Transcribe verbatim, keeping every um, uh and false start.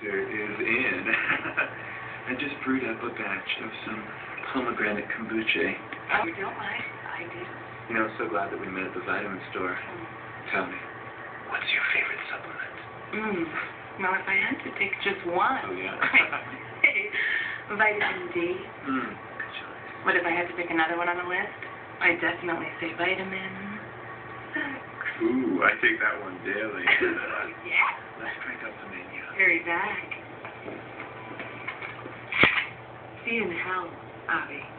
Doctor is in. I just brewed up a batch of some pomegranate kombucha. Oh, you don't mind? I do. You know, I'm so glad that we met at the vitamin store. Mm. Tell me, what's your favorite supplement? Mm. Well, if I had to pick just one, Oh, yeah. I'd say vitamin D. Mm. Good choice. But if I had to pick another one on the list, I'd definitely say vitamin six. Ooh, I take that one daily. Yeah. Let's drink up the menu. Hurry back. See you in hell, Avi.